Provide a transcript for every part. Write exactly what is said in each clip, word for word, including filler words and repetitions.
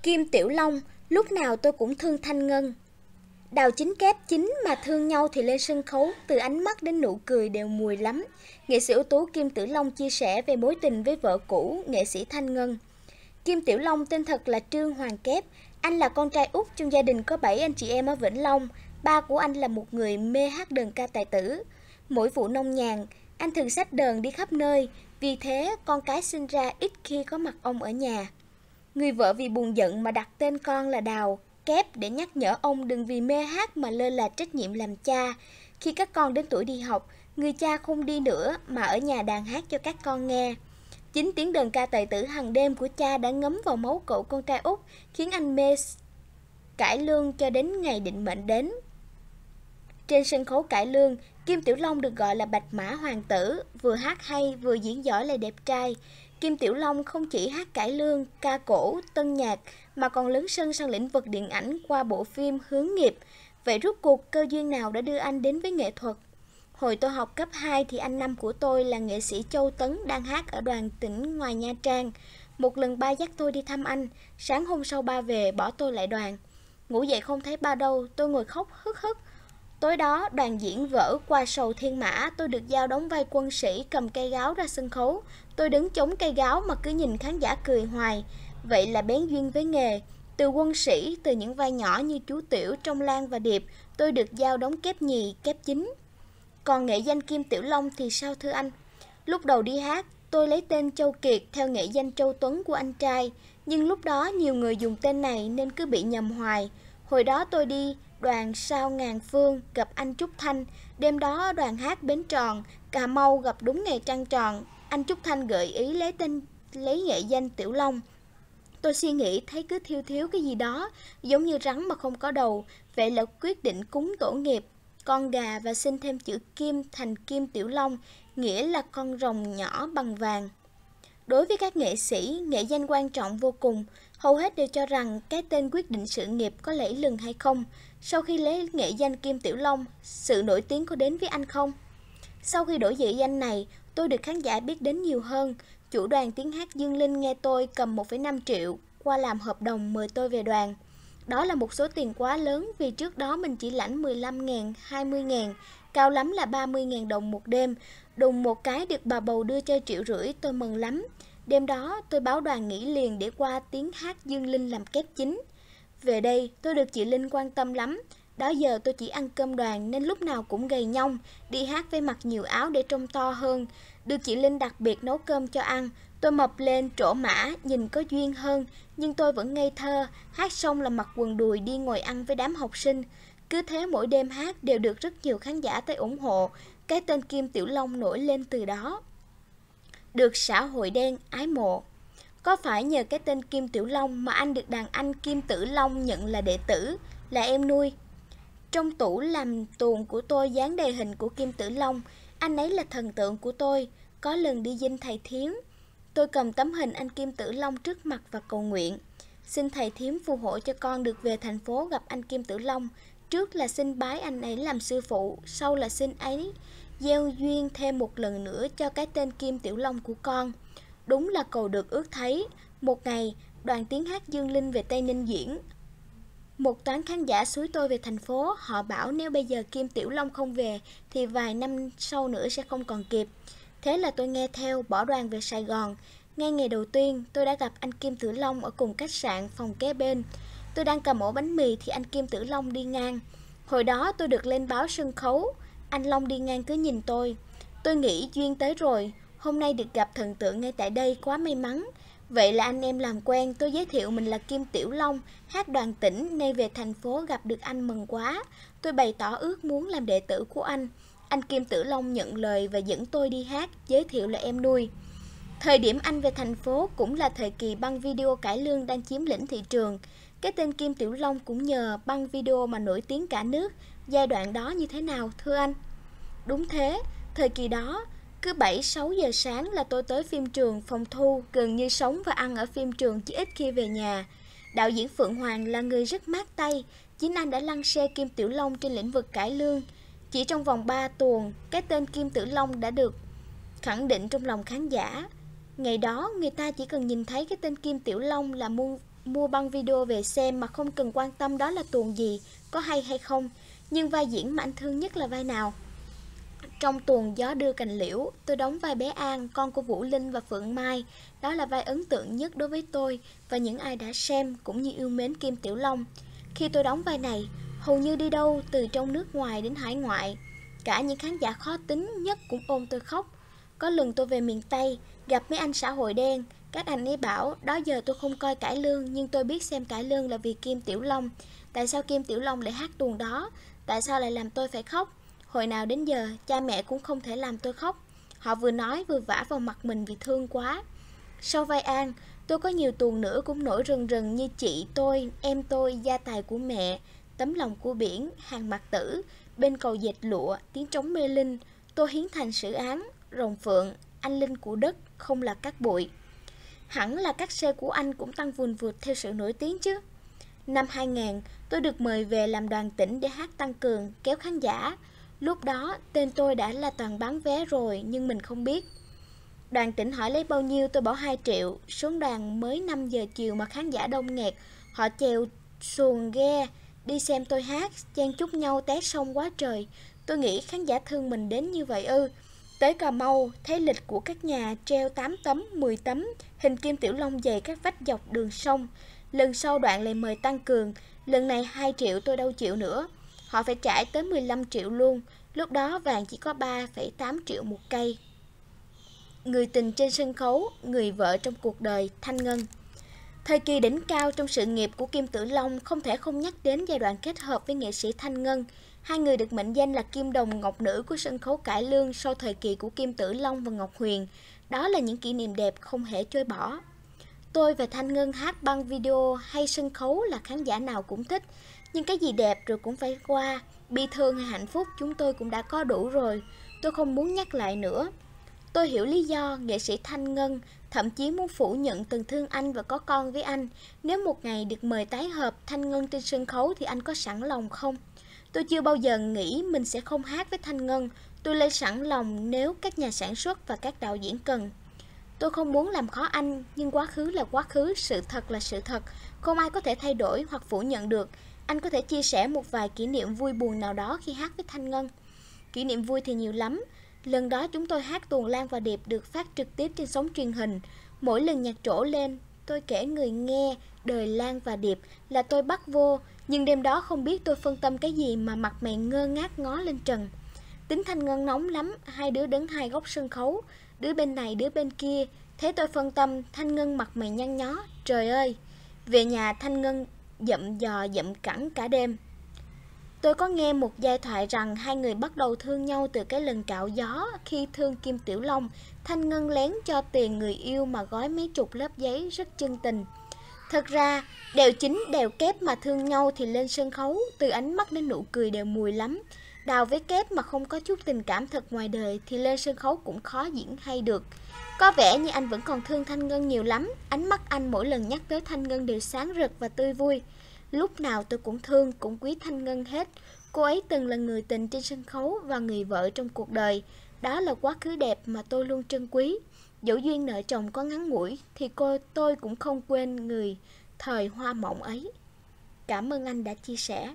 Kim Tiểu Long, lúc nào tôi cũng thương Thanh Ngân. Đào Chính Kép chính mà thương nhau thì lên sân khấu, từ ánh mắt đến nụ cười đều mùi lắm. Nghệ sĩ ưu tú Kim Tiểu Long chia sẻ về mối tình với vợ cũ, nghệ sĩ Thanh Ngân. Kim Tiểu Long tên thật là Trương Hoàng Kép. Anh là con trai út trong gia đình có bảy anh chị em ở Vĩnh Long. Ba của anh là một người mê hát đờn ca tài tử. Mỗi vụ nông nhàn, anh thường xách đờn đi khắp nơi. Vì thế, con cái sinh ra ít khi có mặt ông ở nhà. Người vợ vì buồn giận mà đặt tên con là Đào Kép để nhắc nhở ông đừng vì mê hát mà lơ là trách nhiệm làm cha. Khi các con đến tuổi đi học, người cha không đi nữa mà ở nhà đàn hát cho các con nghe. Chính tiếng đờn ca tài tử hàng đêm của cha đã ngấm vào máu cậu con trai út, khiến anh mê cải lương cho đến ngày định mệnh đến. Trên sân khấu cải lương, Kim Tiểu Long được gọi là Bạch Mã Hoàng tử, vừa hát hay vừa diễn giỏi lại đẹp trai. Kim Tiểu Long không chỉ hát cải lương, ca cổ, tân nhạc mà còn lấn sân sang lĩnh vực điện ảnh qua bộ phim Hướng Nghiệp. Vậy rốt cuộc cơ duyên nào đã đưa anh đến với nghệ thuật? Hồi tôi học cấp hai thì anh năm của tôi là nghệ sĩ Châu Tấn đang hát ở đoàn tỉnh ngoài Nha Trang. Một lần ba dắt tôi đi thăm anh, sáng hôm sau ba về bỏ tôi lại đoàn. Ngủ dậy không thấy ba đâu, tôi ngồi khóc hức hức. Tối đó, đoàn diễn vở Qua Sầu Thiên Mã, tôi được giao đóng vai quân sĩ cầm cây gáo ra sân khấu. Tôi đứng chống cây gáo mà cứ nhìn khán giả cười hoài. Vậy là bén duyên với nghề. Từ quân sĩ, từ những vai nhỏ như chú Tiểu trong Lan và Điệp, tôi được giao đóng kép nhì, kép chính. Còn nghệ danh Kim Tiểu Long thì sao thưa anh? Lúc đầu đi hát, tôi lấy tên Châu Kiệt theo nghệ danh Châu Tuấn của anh trai. Nhưng lúc đó nhiều người dùng tên này nên cứ bị nhầm hoài. Hồi đó tôi đi đoàn Sao Ngàn Phương gặp anh Trúc Thanh. Đêm đó đoàn hát Bến Tròn, Cà Mau gặp đúng ngày trăng tròn. Anh Trúc Thanh gợi ý lấy tên lấy nghệ danh Tiểu Long. Tôi suy nghĩ thấy cứ thiếu thiếu cái gì đó, giống như rắn mà không có đầu. Vậy là quyết định cúng tổ nghiệp con gà và xin thêm chữ Kim thành Kim Tiểu Long, nghĩa là con rồng nhỏ bằng vàng. Đối với các nghệ sĩ, nghệ danh quan trọng vô cùng. Hầu hết đều cho rằng cái tên quyết định sự nghiệp có lẫy lừng hay không. Sau khi lấy nghệ danh Kim Tiểu Long, sự nổi tiếng có đến với anh không? Sau khi đổi nghệ danh này, tôi được khán giả biết đến nhiều hơn. Chủ đoàn tiếng hát Dương Linh nghe tôi cầm một phẩy năm triệu qua làm hợp đồng mời tôi về đoàn. Đó là một số tiền quá lớn vì trước đó mình chỉ lãnh mười lăm ngàn, hai mươi ngàn, cao lắm là ba mươi ngàn đồng một đêm. Đùng một cái được bà bầu đưa cho triệu rưỡi, tôi mừng lắm. Đêm đó tôi báo đoàn nghỉ liền để qua tiếng hát Dương Linh làm kép chính. Về đây tôi được chị Linh quan tâm lắm. Đó giờ tôi chỉ ăn cơm đoàn nên lúc nào cũng gầy nhông, đi hát với mặc nhiều áo để trông to hơn. Được chị Linh đặc biệt nấu cơm cho ăn. Tôi mập lên trổ mã, nhìn có duyên hơn, nhưng tôi vẫn ngây thơ, hát xong là mặc quần đùi đi ngồi ăn với đám học sinh. Cứ thế mỗi đêm hát đều được rất nhiều khán giả tới ủng hộ, cái tên Kim Tiểu Long nổi lên từ đó. Được xã hội đen ái mộ. Có phải nhờ cái tên Kim Tiểu Long mà anh được đàn anh Kim Tử Long nhận là đệ tử, là em nuôi? Trong tủ làm tuồng của tôi dán đầy hình của Kim Tử Long, anh ấy là thần tượng của tôi. Có lần đi dinh thầy Thiếm, tôi cầm tấm hình anh Kim Tử Long trước mặt và cầu nguyện. Xin thầy Thiếm phù hộ cho con được về thành phố gặp anh Kim Tử Long. Trước là xin bái anh ấy làm sư phụ, sau là xin ấy gieo duyên thêm một lần nữa cho cái tên Kim Tiểu Long của con. Đúng là cầu được ước thấy. Một ngày, đoàn tiếng hát Dương Linh về Tây Ninh diễn. Một toán khán giả xúi tôi về thành phố. Họ bảo nếu bây giờ Kim Tiểu Long không về thì vài năm sau nữa sẽ không còn kịp. Thế là tôi nghe theo, bỏ đoàn về Sài Gòn. Ngay ngày đầu tiên, tôi đã gặp anh Kim Tử Long ở cùng khách sạn phòng kế bên. Tôi đang cầm ổ bánh mì thì anh Kim Tử Long đi ngang. Hồi đó tôi được lên báo sân khấu. Anh Long đi ngang cứ nhìn tôi. Tôi nghĩ duyên tới rồi. Hôm nay được gặp thần tượng ngay tại đây quá may mắn. Vậy là anh em làm quen. Tôi giới thiệu mình là Kim Tiểu Long, hát đoàn tỉnh, nay về thành phố gặp được anh mừng quá. Tôi bày tỏ ước muốn làm đệ tử của anh. Anh Kim Tử Long nhận lời và dẫn tôi đi hát, giới thiệu là em nuôi. Thời điểm anh về thành phố cũng là thời kỳ băng video cải lương đang chiếm lĩnh thị trường. Cái tên Kim Tiểu Long cũng nhờ băng video mà nổi tiếng cả nước. Giai đoạn đó như thế nào thưa anh? Đúng thế, thời kỳ đó, cứ bảy sáu giờ sáng là tôi tới phim trường phòng thu, gần như sống và ăn ở phim trường chứ ít khi về nhà. Đạo diễn Phượng Hoàng là người rất mát tay, chính anh đã lăng xê Kim Tiểu Long trên lĩnh vực cải lương. Chỉ trong vòng ba tuần, cái tên Kim Tử Long đã được khẳng định trong lòng khán giả. Ngày đó, người ta chỉ cần nhìn thấy cái tên Kim Tiểu Long là muôn mua băng video về xem mà không cần quan tâm đó là tuồng gì, có hay hay không. Nhưng vai diễn mà anh thương nhất là vai nào? Trong tuồng Gió Đưa Cành Liễu, tôi đóng vai bé An, con của Vũ Linh và Phượng Mai. Đó là vai ấn tượng nhất đối với tôi và những ai đã xem cũng như yêu mến Kim Tiểu Long. Khi tôi đóng vai này, hầu như đi đâu từ trong nước ngoài đến hải ngoại, cả những khán giả khó tính nhất cũng ôm tôi khóc. Có lần tôi về miền Tây, gặp mấy anh xã hội đen, các anh ấy bảo đó giờ tôi không coi cải lương, nhưng tôi biết xem cải lương là vì Kim Tiểu Long. Tại sao Kim Tiểu Long lại hát tuồng đó? Tại sao lại làm tôi phải khóc? Hồi nào đến giờ, cha mẹ cũng không thể làm tôi khóc. Họ vừa nói vừa vả vào mặt mình vì thương quá. Sau vai An, tôi có nhiều tuồng nữa cũng nổi rần rần như Chị Tôi, Em Tôi, Gia Tài của Mẹ, Tấm Lòng của Biển, Hàng Mạc Tử, Bên Cầu Dệt Lụa, Tiếng Trống Mê Linh, Tôi Hiến Thành Sử Án, Rồng Phượng, Anh Linh của Đất, Không Là Cát Bụi. Hẳn là các show của anh cũng tăng vùn vụt theo sự nổi tiếng chứ. Năm hai nghìn, tôi được mời về làm đoàn tỉnh để hát tăng cường, kéo khán giả. Lúc đó, tên tôi đã là toàn bán vé rồi, nhưng mình không biết. Đoàn tỉnh hỏi lấy bao nhiêu, tôi bảo hai triệu. Xuống đoàn mới năm giờ chiều mà khán giả đông nghẹt. Họ chèo xuồng ghe, đi xem tôi hát, chen chúc nhau té sông quá trời. Tôi nghĩ khán giả thương mình đến như vậy ư. Tới Cà Mau, thấy lịch của các nhà treo tám tấm, mười tấm, hình Kim Tiểu Long dày các vách dọc đường sông. Lần sau đoạn lại mời tăng cường, lần này hai triệu tôi đâu chịu nữa. Họ phải trả tới mười lăm triệu luôn, lúc đó vàng chỉ có ba phẩy tám triệu một cây. Người tình trên sân khấu, người vợ trong cuộc đời, Thanh Ngân. Thời kỳ đỉnh cao trong sự nghiệp của Kim Tử Long không thể không nhắc đến giai đoạn kết hợp với nghệ sĩ Thanh Ngân. Hai người được mệnh danh là kim đồng ngọc nữ của sân khấu cải lương sau thời kỳ của Kim Tử Long và Ngọc Huyền. Đó là những kỷ niệm đẹp không thể trôi bỏ. Tôi và Thanh Ngân hát băng video hay sân khấu là khán giả nào cũng thích. Nhưng cái gì đẹp rồi cũng phải qua, bi thương hay hạnh phúc chúng tôi cũng đã có đủ rồi. Tôi không muốn nhắc lại nữa. Tôi hiểu lý do nghệ sĩ Thanh Ngân thậm chí muốn phủ nhận từng thương anh và có con với anh. Nếu một ngày được mời tái hợp Thanh Ngân trên sân khấu thì anh có sẵn lòng không? Tôi chưa bao giờ nghĩ mình sẽ không hát với Thanh Ngân. Tôi lấy sẵn lòng nếu các nhà sản xuất và các đạo diễn cần. Tôi không muốn làm khó anh, nhưng quá khứ là quá khứ, sự thật là sự thật. Không ai có thể thay đổi hoặc phủ nhận được. Anh có thể chia sẻ một vài kỷ niệm vui buồn nào đó khi hát với Thanh Ngân. Kỷ niệm vui thì nhiều lắm. Lần đó chúng tôi hát tuồng Lan và Điệp được phát trực tiếp trên sóng truyền hình. Mỗi lần nhạc trổ lên, tôi kể người nghe đời Lan và Điệp là tôi bắt vô. Nhưng đêm đó không biết tôi phân tâm cái gì mà mặt mày ngơ ngác ngó lên trần. Tính Thanh Ngân nóng lắm, hai đứa đứng hai góc sân khấu, đứa bên này đứa bên kia. Thế tôi phân tâm, Thanh Ngân mặt mày nhăn nhó. Trời ơi! Về nhà Thanh Ngân dậm dò dậm cẳng cả đêm. Tôi có nghe một giai thoại rằng hai người bắt đầu thương nhau từ cái lần cạo gió. Khi thương Kim Tiểu Long, Thanh Ngân lén cho tiền người yêu mà gói mấy chục lớp giấy, rất chân tình. Thật ra, đều chính đều kép mà thương nhau thì lên sân khấu, từ ánh mắt đến nụ cười đều mùi lắm. Đào với kép mà không có chút tình cảm thật ngoài đời thì lên sân khấu cũng khó diễn hay được. Có vẻ như anh vẫn còn thương Thanh Ngân nhiều lắm. Ánh mắt anh mỗi lần nhắc tới Thanh Ngân đều sáng rực và tươi vui. Lúc nào tôi cũng thương, cũng quý Thanh Ngân hết. Cô ấy từng là người tình trên sân khấu và người vợ trong cuộc đời. Đó là quá khứ đẹp mà tôi luôn trân quý. Dẫu duyên nợ chồng có ngắn ngủi thì cô tôi cũng không quên người thời hoa mộng ấy. Cảm ơn anh đã chia sẻ.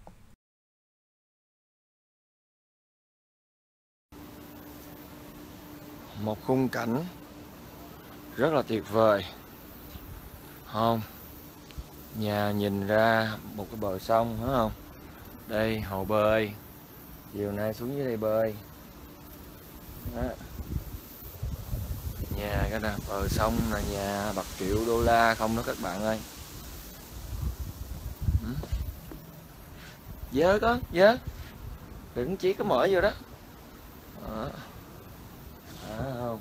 Một khung cảnh rất là tuyệt vời, không? Nhà nhìn ra một cái bờ sông, phải không? Đây hồ bơi, chiều nay xuống dưới đây bơi. Đó. Nhà cái là bờ sông là nhà bạc triệu đô la không đó các bạn ơi. Dớ có, dớ. Đừng chỉ có mở vô đó. Đó. Đó không?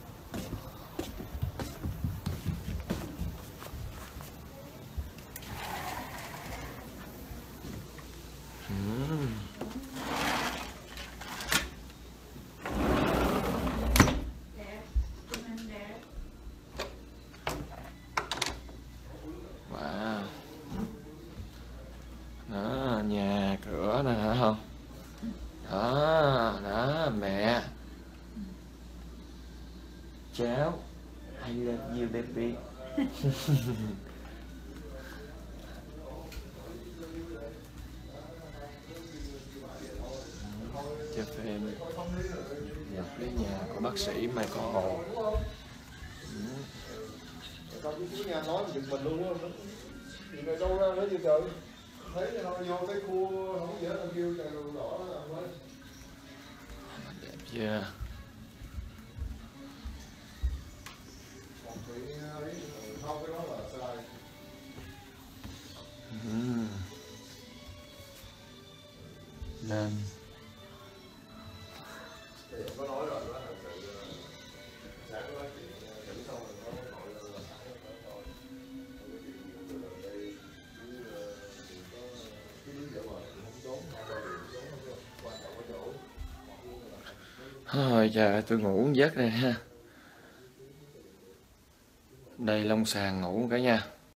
Uhm. Wow. Đó, nhà cửa nè hả không? Đó, đó, mẹ. Cháu, I love you baby. Cái nhà của bác sĩ Mai Có Hồ. Tao với chú nhà nói giật mình luôn á. Chuyện này đâu ra nữa vậy trời. Thấy nó vô cái khu không dễ tao kêu trời đồ đỏ đó mới. Đẹp chưa? Còn thì ấy không cái đó là sai. Uhm. Nên Thì có nói rồi đó là sự sáng nói chuyện chỉnh xong rồi có gọi là là sáng đó thôi. Cái chuyện ở đây chứ đừng có cái lý do mà không trốn không bao giờ trốn không quan trọng ở chỗ. thôi trời ơi, tôi ngủ một giấc rồi ha. Đây lông sàn ngủ cả nha.